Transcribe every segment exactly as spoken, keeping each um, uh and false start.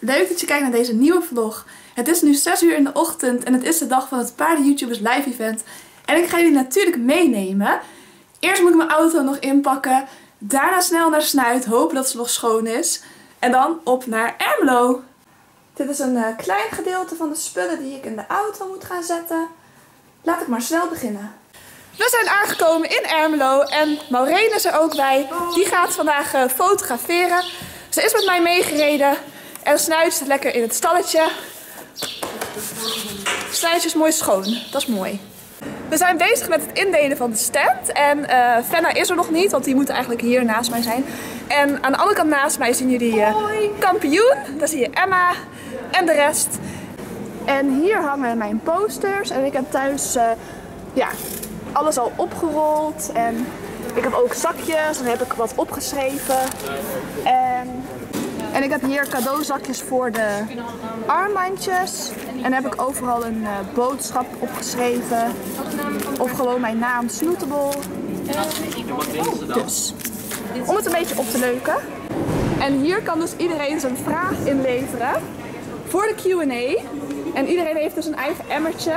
Leuk dat je kijkt naar deze nieuwe vlog. Het is nu zes uur in de ochtend en het is de dag van het Paarden YouTubers live event. En ik ga jullie natuurlijk meenemen. Eerst moet ik mijn auto nog inpakken. Daarna snel naar Snuit, hopen dat ze nog schoon is. En dan op naar Ermelo. Dit is een uh, klein gedeelte van de spullen die ik in de auto moet gaan zetten. Laat ik maar snel beginnen. We zijn aangekomen in Ermelo en Maureen is er ook bij. Die gaat vandaag uh, fotograferen. Ze is met mij meegereden en Snuit zit lekker in het stalletje. Snuitje is mooi schoon, dat is mooi. We zijn bezig met het indelen van de stand en uh, Fenna is er nog niet, want die moet eigenlijk hier naast mij zijn. En aan de andere kant naast mij zien jullie uh, Kampioen, daar zie je Emma en de rest. En hier hangen mijn posters en ik heb thuis uh, ja, alles al opgerold en ik heb ook zakjes en heb ik wat opgeschreven. En, en ik heb hier cadeauzakjes voor de armbandjes. En dan heb ik overal een uh, boodschap opgeschreven. Of gewoon mijn naam, Snootable. Dus, om het een beetje op te leuken. En hier kan dus iedereen zijn vraag inleveren voor de Q en A. En iedereen heeft dus een eigen emmertje.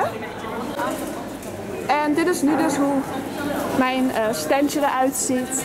En dit is nu dus hoe mijn uh, standje eruit ziet.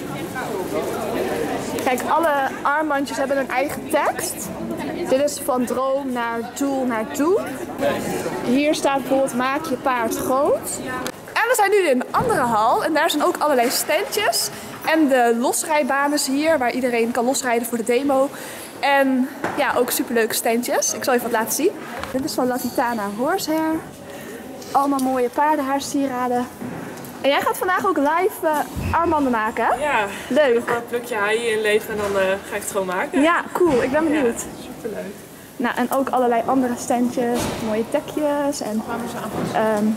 Kijk, alle armbandjes hebben een eigen tekst. Dit is van droom naar doel naar doen. Hier staat bijvoorbeeld maak je paard groot. En we zijn nu in een andere hal en daar zijn ook allerlei standjes. En de losrijbanen hier, waar iedereen kan losrijden voor de demo. En ja, ook superleuke standjes. Ik zal even wat laten zien. Dit is van Latitana Horsehair. Allemaal mooie paardenhaarsieraden. En jij gaat vandaag ook live uh, armbanden maken, hè? Ja. Leuk. Ik ga een plukje haai inleveren en dan uh, ga ik het gewoon maken. Ja, cool. Ik ben benieuwd. Ja, superleuk. Nou, en ook allerlei andere standjes, mooie tekjes en um,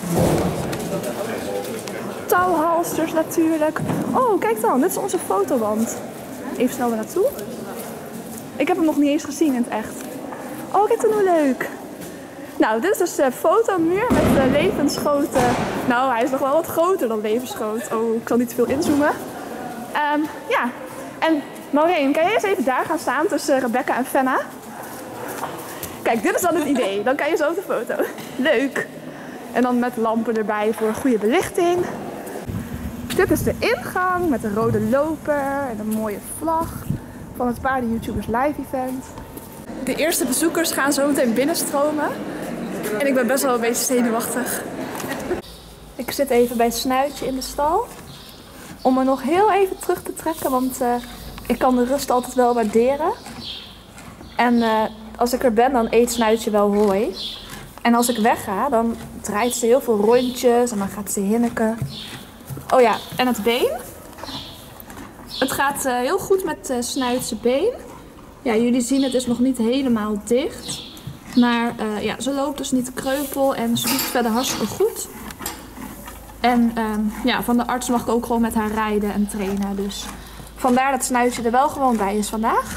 touwhalsters natuurlijk. Oh, kijk dan, dit is onze fotowand. Even snel er naartoe. Ik heb hem nog niet eens gezien in het echt. Oh, kijk dan hoe leuk. Nou, dit is dus de fotomuur met de levensgrote. Nou, hij is nog wel wat groter dan levensgroot. Oh, ik zal niet te veel inzoomen. Um, ja, en Maureen, kan jij eens even daar gaan staan tussen Rebecca en Fenna? Kijk, dit is dan het idee. Dan kan je zo op de foto. Leuk. En dan met lampen erbij voor een goede belichting. Dit is de ingang met een rode loper en een mooie vlag van het Paarden YouTubers live event. De eerste bezoekers gaan zo meteen binnenstromen. En ik ben best wel een beetje zenuwachtig. Ik zit even bij het Snuitje in de stal. Om me nog heel even terug te trekken, want uh, ik kan de rust altijd wel waarderen. En uh, als ik er ben, dan eet Snuitje wel hooi. En als ik wegga, dan draait ze heel veel rondjes en dan gaat ze hinniken. Oh ja, en het been. Het gaat uh, heel goed met uh, Snuitse been. Ja, jullie zien het is nog niet helemaal dicht. Maar uh, ja, ze loopt dus niet kreupel en ze doet het verder hartstikke goed. En uh, ja, van de arts mag ik ook gewoon met haar rijden en trainen. Dus vandaar dat Snuitje er wel gewoon bij is vandaag.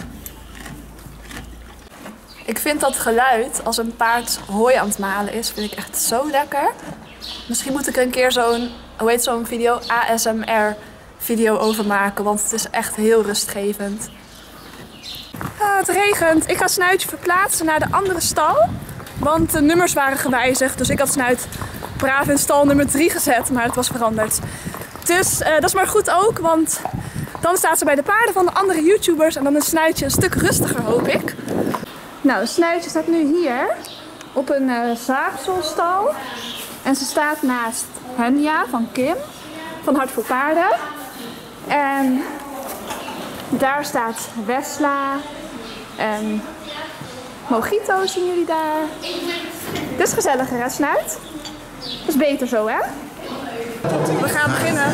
Ik vind dat geluid als een paard hooi aan het malen is, vind ik echt zo lekker. Misschien moet ik er een keer zo'n, hoe heet zo'n video, A S M R video over maken, want het is echt heel rustgevend. Ah, het regent. Ik ga Snuitje verplaatsen naar de andere stal, want de nummers waren gewijzigd. Dus ik had Snuit braaf in stal nummer drie gezet, maar het was veranderd. Dus uh, dat is maar goed ook, want dan staat ze bij de paarden van de andere YouTubers en dan is Snuitje een stuk rustiger, hoop ik. Nou, Snuitje staat nu hier op een uh, zaagselstal en ze staat naast Henja van Kim van Hart voor Paarden. En daar staat Wesla en Mojito, zien jullie daar. Dit is gezelliger, hè, Snuit? Dat is beter zo, hè? We gaan beginnen.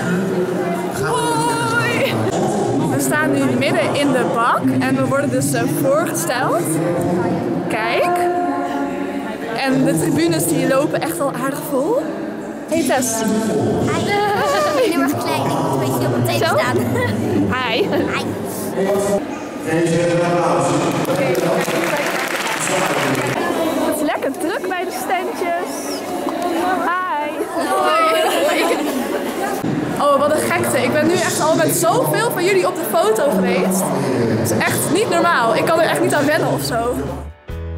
Hoi! We staan nu midden in de bak en we worden dus uh, voorgesteld. Kijk. En de tribunes die lopen echt al aardig vol. Hey Tess. Hi. Heel erg klein, ik moet een beetje op mijn tenen staan. Hi. Hi. Het is lekker druk bij de standjes. Hi. Hoi. Oh, wat een gekte. Ik ben nu echt al met zoveel van jullie op de foto geweest. Het is echt niet normaal. Ik kan er echt niet aan wennen of zo.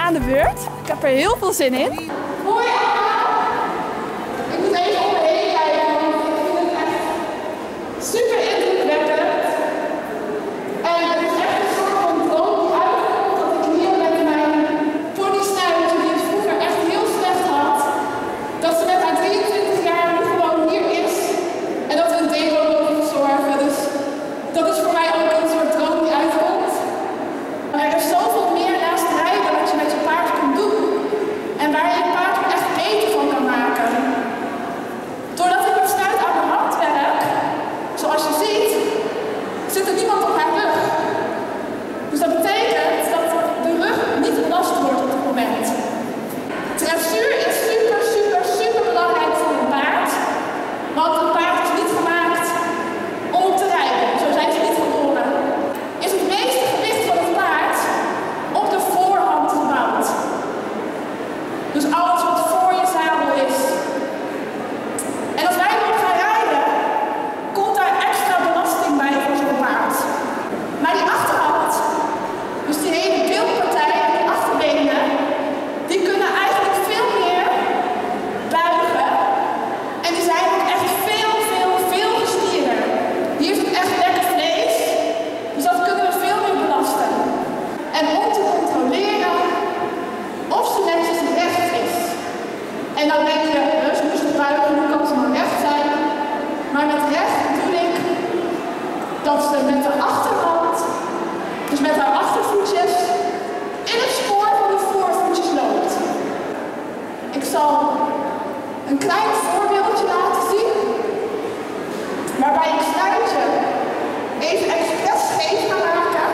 aan de beurt. Ik heb er heel veel zin in. Hoi allemaal! Ik moet even om me heen kijken, want ik vind het echt super indrukwekkend. En het is echt een soort van droom die uitkomt dat ik hier met mijn ponysnuiter, die het vroeger echt heel slecht had, dat ze met haar drieëntwintig jaar nu gewoon hier is en dat we een demo mogen verzorgen. Dus dat is voor mij ook een soort droom die uitkomt. Maar er is zoveel meer naast rijden wat je met je paard kunt doen en waar je je paard er echt beter van kan maken. Doordat ik met snuit aan mijn hand werk, zoals je ziet, zit er niemand op haar rug. Dus dat betekent dat de rug niet belast wordt op het moment. Dressuur is super, super, super belangrijk voor een paard. Want een paard is niet gemaakt om op te rijden. Zo zijn ze niet geboren. Is het meeste gewicht van het paard op de voorhand gebouwd. Dus alles wat voor je zadel is. En als wij erop gaan rijden, komt daar extra belasting bij voor zo'n paard. Maar die achterhand, dus die hele bilpartij en die achterbenen, die kunnen eigenlijk veel meer buigen. En die zijn ook echt veel, veel, veel gestierder. Hier is het echt lekker vlees, dus dat kunnen we veel meer belasten. En om te controleren of ze netjes recht is. En dan denk je, dus moest het buigen, hoe kan ze nou recht zijn? Maar met recht bedoel ik dat ze met de achterhand, dus met haar achtervoetjes, in het spoor van de voorvoetjes loopt. Ik zal een klein voorbeeldje laten zien, waarbij ik snuitje even expres scheef ga maken.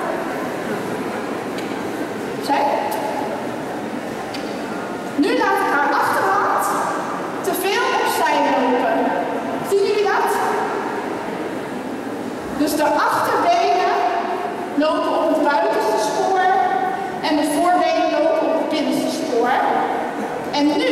Zij? Nu laat ik haar achterhand te veel opzij lopen. Zien jullie dat? Dus de achterbenen lopen op het buitenste spoor en de voorbenen lopen op het binnenste spoor. En nu,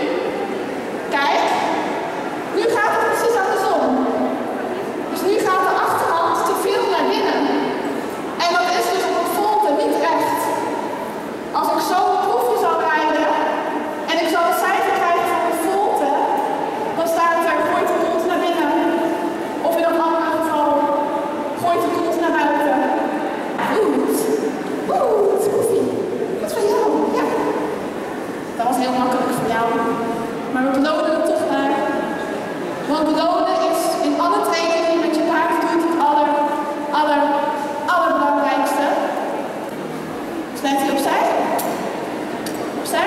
kijk, nu gaat het precies andersom. Dus nu gaat de achterhand te veel naar binnen. En dat is dus op een volte niet recht. Als ik zo een proefje zal rijden en ik zal een cijfer krijgen van een volte, dan staat er gooit de kont naar binnen. Of in een ander geval gooit de kont naar buiten. Goed. Goed, proefje. Goed van jou. Ja. Dat was heel makkelijk voor jou. Maar we belonen het toch maar. Want belonen is in alle trainingen die je met je paard doet het aller, aller, allerbelangrijkste. Snijdt hij opzij? Opzij?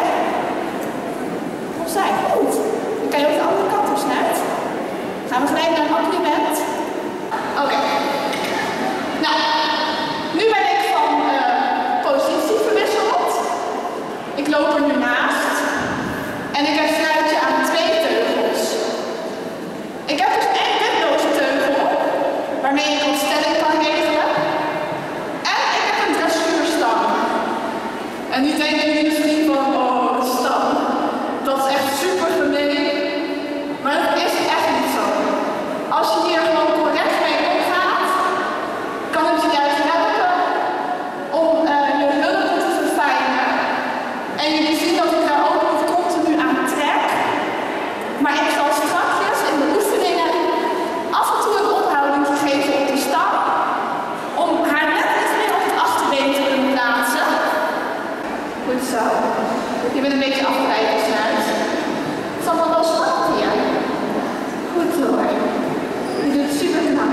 Opzij. Goed. Dan kan je ook de andere kant op snijden. Gaan we gelijk naar een compliment. Oké. Okay. Nou, nu ben ik van uh, positie verwisseld. Ik loop er nu naast. En ik heb snuitje aan twee teugels. Ik heb dus één witloze teugel, waarmee ik wat stelling kan regelen. En ik heb een dressuurstang. En nu denken jullie misschien van, oh, de stang, dat is echt super gemeen. Maar dat is echt niet zo. Als je hier gewoon correct mee omgaat, kan het je juist helpen om uh, je hulpen te verfijnen. En jullie zien dat ik daar ook niet continu aan trek. Maar ik zal strakjes in de oefeningen af en toe een ophouding geven op de stang. Om haar net iets meer op het achterbeen te kunnen plaatsen. Goed zo. Je bent een beetje afgeleid snuit. Het is allemaal wel spannend hier. Goed hoor. Je doet het super knap.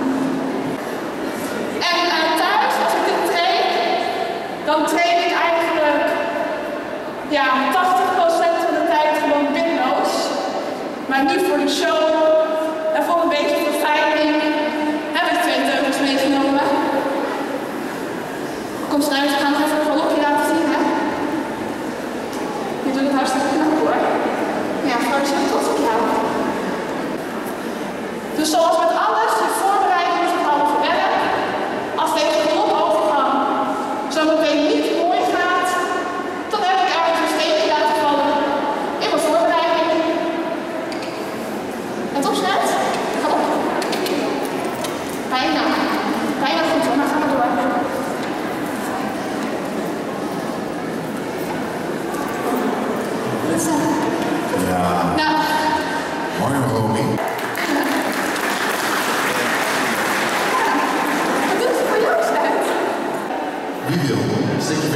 En uh, thuis, als ik dit train, dan train ik eigenlijk ja, tachtig procent van de tijd gewoon binloos. Maar nu voor de show en voor een beetje verfijning heb ik twee teugels meegenomen. Kom snuit, we gaan nog even een galopje laten zien, hè? Je doet het hartstikke knap hoor. Ja, vrouw is heel trots op jou. Dus zoals met alles, je voorbereiding is het halve werk. Als deze galopovergang zo meteen niet mooi gaat, dan heb ik ergens een steekje laten vallen in mijn voorbereiding. En toch snuit, galop. Bijna. Bijna goed hoor, maar ga maar door.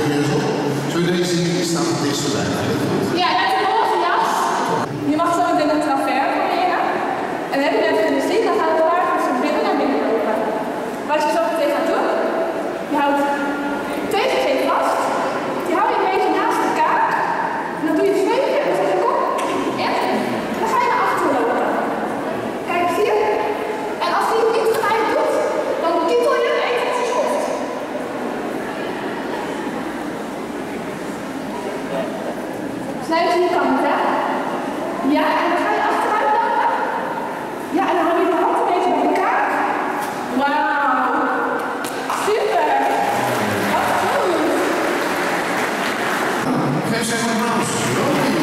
inmiddels op. Zullen we deze hier staan op deze lijn? Ja, met de roze jas. Je mag zo meteen een travers proberen. En dan heb je net gezien, dan gaan we daar van binnen naar binnen lopen. Wat je zo meteen gaat doen, je houdt deze twee vast. Die hou je een beetje naast elkaar. En dan doe je twee keer en dan zeg je kom. En dan ga je naar achteren lopen. Kijk, zie je? En als die het niet gelijk doet, dan kietel je even op zijn schoft. Snuit je die kant, hè? Ja, en dan ga je achteruit lopen. Ja, en dan hou je de hand een beetje bij elkaar. Wauw. Super. Wat goed. Geef ze maar een applaus. Romy.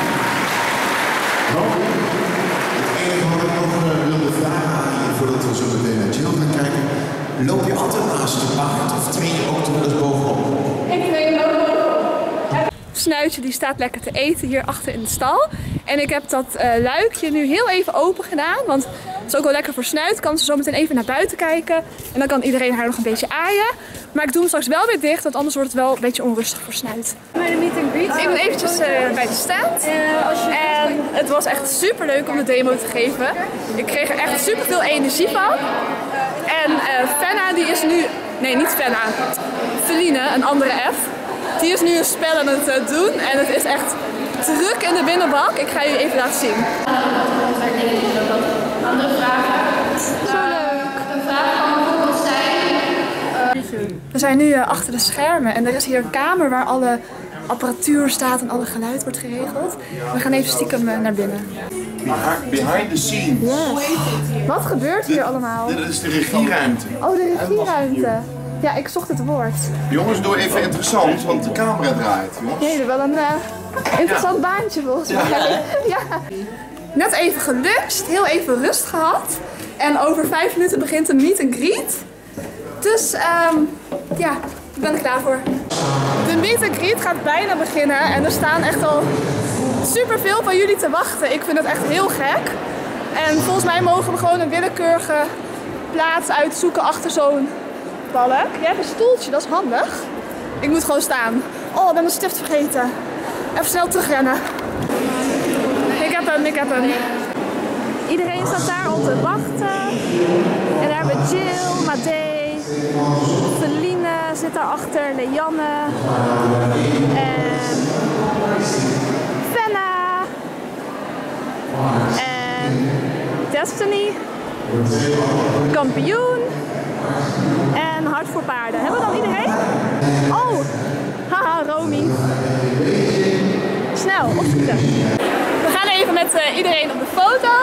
Romy. Het enige wat ik nog uh, wilde vragen aan je, voordat we zo meteen naar Jill gaan kijken. Loop je altijd naast de paard of train je ook wel eens bovenop? Ik train ook bovenop. Snuitje die staat lekker te eten hier achter in de stal. En ik heb dat uh, luikje nu heel even open gedaan. Want het is ook wel lekker voor Snuit. Kan ze zo meteen even naar buiten kijken. En dan kan iedereen haar nog een beetje aaien. Maar ik doe hem straks wel weer dicht. Want anders wordt het wel een beetje onrustig voor Snuit. Bij de meet and greet. Ik ben eventjes uh, bij de stand. Uh, als je En het was echt super leuk om de demo te geven. Ik kreeg er echt super veel energie van. En uh, Fenna die is nu... Nee, niet Fenna. Feline, een andere F. Die is nu een spel aan het uh, doen. En het is echt druk in de binnenbak. Ik ga jullie even laten zien. Andere vragen? Zo leuk. Een vraag kan bijvoorbeeld zijn... We zijn nu uh, achter de schermen. En er is hier een kamer waar alle apparatuur staat en alle geluid wordt geregeld. We gaan even stiekem uh, naar binnen. Behind the scenes. Yes. Wat gebeurt hier allemaal? Dit is de regieruimte. Oh, de regieruimte. Ja, ik zocht het woord. Jongens, doe even interessant, want de camera draait. Nee, dat is wel een uh, interessant baantje volgens mij. Ja. Ja. Net even geluncht, heel even rust gehad. En over vijf minuten begint een meet and greet. Dus um, ja, ik ben er klaar voor. De meet and greet gaat bijna beginnen en er staan echt al super veel van jullie te wachten. Ik vind het echt heel gek. En volgens mij mogen we gewoon een willekeurige plaats uitzoeken achter zo'n balk. Jij hebt een stoeltje, dat is handig. Ik moet gewoon staan. Oh, ik ben mijn stift vergeten. Even snel terugrennen. Ik heb hem, ik heb hem. Iedereen staat daar om te wachten. En daar hebben we Jill, Madee, Feline zit daarachter, Leanne en Fenna en Destiny, Kampioen en Hart voor Paarden. Hebben we dan iedereen? Oh, haha, Romy. Snel, opschieten. We gaan even met uh, iedereen op de foto.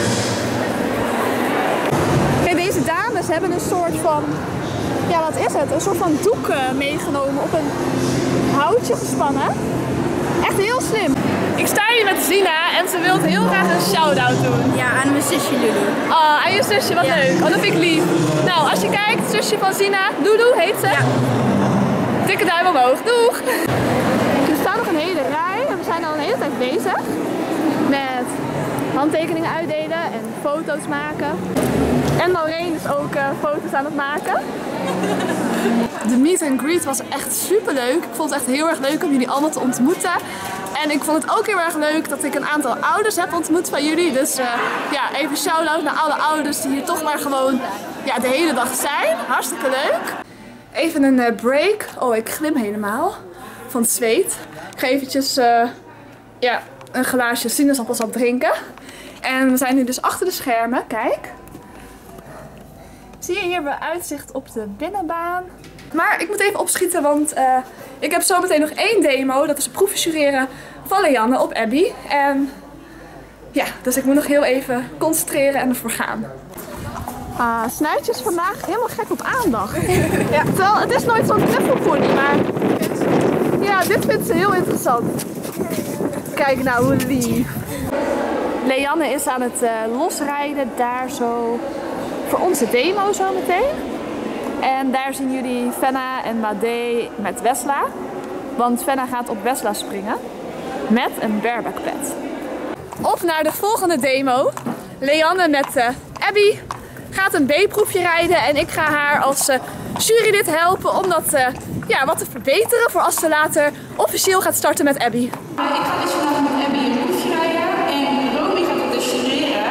Kijk, deze dames hebben een soort van, ja wat is het? Een soort van doek uh, meegenomen, op een houtje gespannen. Echt heel slim. Ik sta hier met Zina en ze wil heel graag een shout-out doen. Ja, aan mijn zusje Lulu. Oh, aan je zusje, wat Ja. leuk. Oh, dat vind ik lief. Nou, als je kijkt, zusje van Zina, Lulu heet ze. Ja. Dikke duim omhoog, doeg! Er staat nog een hele rij en we zijn al een hele tijd bezig met handtekeningen uitdelen en foto's maken. En Maureen is ook uh, foto's aan het maken. De meet and greet was echt super leuk. Ik vond het echt heel erg leuk om jullie allemaal te ontmoeten. En ik vond het ook heel erg leuk dat ik een aantal ouders heb ontmoet van jullie. Dus uh, ja, even shout-out naar alle ouders die hier toch maar gewoon ja, de hele dag zijn. Hartstikke leuk. Even een uh, break. Oh, ik glim helemaal van het zweet. Ik ga eventjes uh, ja, een glaasje sinaasappelsap drinken. En we zijn nu dus achter de schermen. Kijk. Zie je hier hebben we uitzicht op de binnenbaan. Maar ik moet even opschieten, want uh, ik heb zometeen nog één demo. Dat is het proefjureren van Leanne op Abby. En ja, dus ik moet nog heel even concentreren en ervoor gaan. Ah, Snuitje is vandaag helemaal gek op aandacht. Ja, terwijl het is nooit zo'n knuffelpony, maar ja, dit vindt ze heel interessant. Kijk nou hoe lief. Leanne is aan het uh, losrijden daar zo voor onze demo zo meteen. En daar zien jullie Fenna en Madee met Wesla. Want Fenna gaat op Wesla springen met een bareback pad. Op naar de volgende demo. Leanne met uh, Abby gaat een B-proefje rijden en ik ga haar als uh, jurylid helpen om dat uh, ja, wat te verbeteren voor als ze later officieel gaat starten met Abby. Uh, ik ga dus vandaag met Abby een proefje rijden en Romy gaat het dus studeren.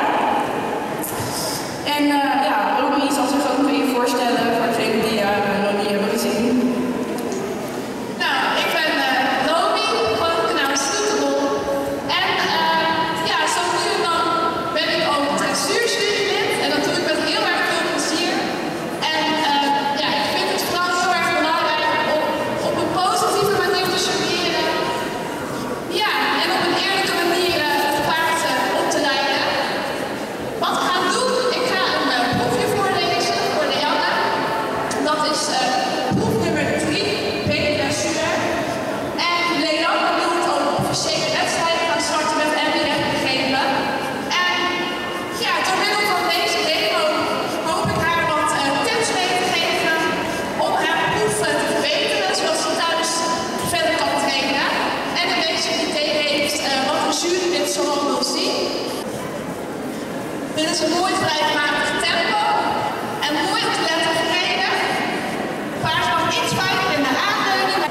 En uh, ja, Romy zal zich ook een beetje voorstellen voor degenen die uh, Romy hebben gezien. Nou, ik ben uh, Romy, gewoon genaamd Stoeterol. En uh, ja, zo nu en dan ben ik ook textuurstudent en dat doe ik met heel erg veel plezier. En uh, ja, ik vind het vooral heel erg belangrijk om op een positieve manier te studeren. Ja, en op een eerlijke manier uh, het paard uh, op te leiden. Wat ik ga doen, ik ga een uh, proefje voorlezen voor Leanne. Dat is uh, proef nummer drie, B-dressuur. En Leanne wil het ook officiële wedstrijd gaan starten met Abby gegeven. En ja, door middel van deze demo hoop ik haar wat uh, tips mee te geven om haar proef uh, te verbeteren, zodat ze thuis verder kan trainen. En een beetje een idee heeft uh, wat de jury dit zoal wil zien. Dit is een mooi vrijgematig tempo en mooi op de letter gereden. Paard mag iets vaker in de aanleuning.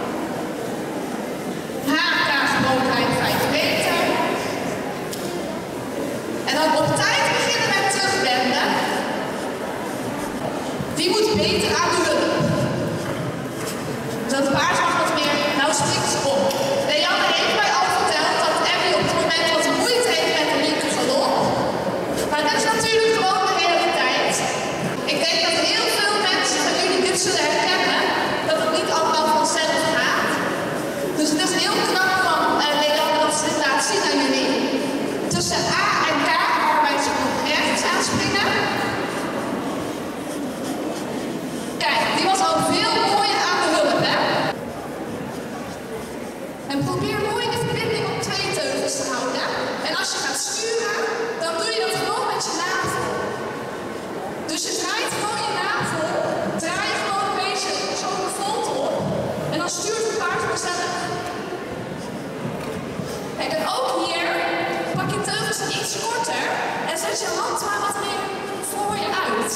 H K gewoonheid vijf meter. En dan op tijd beginnen met terugwenden. Die moet beter aan de hulp. Dus dat paard mag wat meer, nou springt ze op. Leanne heeft mij al verteld dat Abby op het moment wat moeite heeft met de linker galop. Maar dat is natuurlijk gewoon de realiteit. Ik denk dat heel veel mensen van jullie dit zullen herkennen, dat het niet allemaal vanzelf gaat. Dus het is heel knap van uh, Leanne dat ze dit laat zien aan jullie. Tussen A en K arbeidt ze nog rechts aanspringen. Kijk, die was al veel mooier aan de hulp, hè? En probeer mooi de verbinding op twee teugels te houden. En als je gaat sturen, dan doe je dat gewoon met je navel. Dus je draait gewoon je navel, draai je gewoon een beetje zo'n volt op. En dan stuurt het paard vanzelf. Kijk, en ook hier pak je teugels iets korter en zet je hand maar wat meer voor je uit.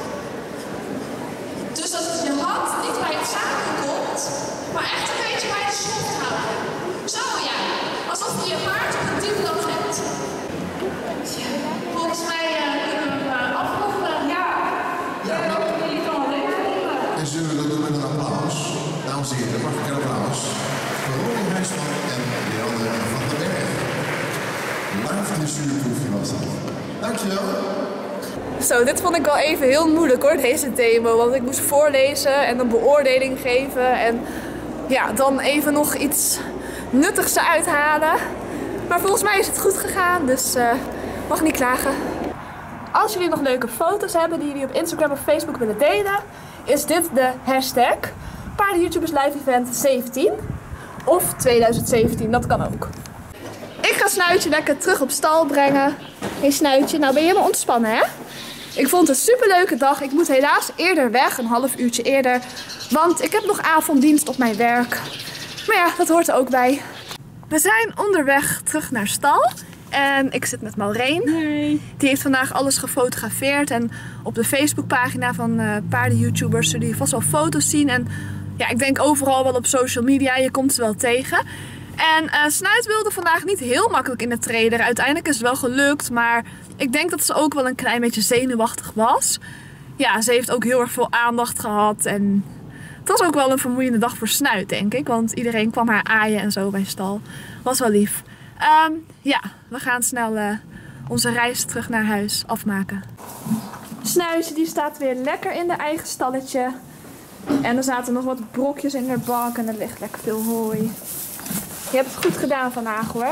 Dus dat je hand niet bij het zaken komt, maar echt een beetje bij de slof houden. Zo ja, alsof je je paard op een dieploop hebt. Volgens mij uh, kunnen we uh, afronden. Ja, ja. En ook jullie kan alleen ronden. En zullen we dat doen met een applaus? Dames en heren, mag ik een applaus voor Romy Huisman en Leanne van den Berg. Live dressuurproefje was dat. Dankjewel. Zo, dit vond ik wel even heel moeilijk hoor, deze demo. Want ik moest voorlezen en een beoordeling geven. En ja, dan even nog iets nuttigs eruit halen. Maar volgens mij is het goed gegaan, dus uh, mag niet klagen. Als jullie nog leuke foto's hebben die jullie op Instagram of Facebook willen delen, is dit de hashtag Paarden YouTubers Live Event zeventien. Of tweeduizend zeventien, dat kan ook. Ik ga Snuitje lekker terug op stal brengen. Hey Snuitje, nou ben je helemaal ontspannen hè? Ik vond het een superleuke dag. Ik moet helaas eerder weg, een half uurtje eerder. Want ik heb nog avonddienst op mijn werk. Maar ja, dat hoort er ook bij. We zijn onderweg terug naar stal. En ik zit met Maureen. Nee. Die heeft vandaag alles gefotografeerd. En op de Facebookpagina van uh, paarden-YouTubers zullen jullie vast wel foto's zien. En ja, ik denk overal wel op social media. Je komt ze wel tegen. En uh, Snuit wilde vandaag niet heel makkelijk in de trailer. Uiteindelijk is het wel gelukt, maar ik denk dat ze ook wel een klein beetje zenuwachtig was. Ja, ze heeft ook heel erg veel aandacht gehad en het was ook wel een vermoeiende dag voor Snuit, denk ik. Want iedereen kwam haar aaien en zo bij stal. Was wel lief. Um, ja, we gaan snel uh, onze reis terug naar huis afmaken. Snuitje die staat weer lekker in de eigen stalletje. En er zaten nog wat brokjes in de bank en er ligt lekker veel hooi. Je hebt het goed gedaan vandaag hoor.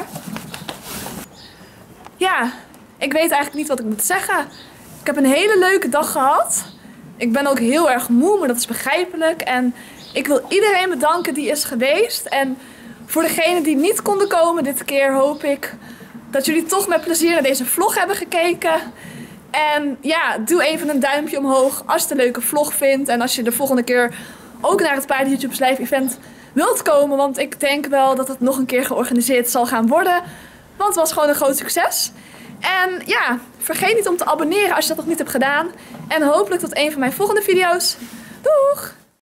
Ja, ik weet eigenlijk niet wat ik moet zeggen. Ik heb een hele leuke dag gehad. Ik ben ook heel erg moe, maar dat is begrijpelijk. En ik wil iedereen bedanken die is geweest. En voor degenen die niet konden komen dit keer hoop ik dat jullie toch met plezier naar deze vlog hebben gekeken. En ja, doe even een duimpje omhoog als je het een leuke vlog vindt. En als je de volgende keer ook naar het Paarden YouTubers Live Event wilt komen. Want ik denk wel dat het nog een keer georganiseerd zal gaan worden. Want het was gewoon een groot succes. En ja, vergeet niet om te abonneren als je dat nog niet hebt gedaan. En hopelijk tot een van mijn volgende video's. Doeg!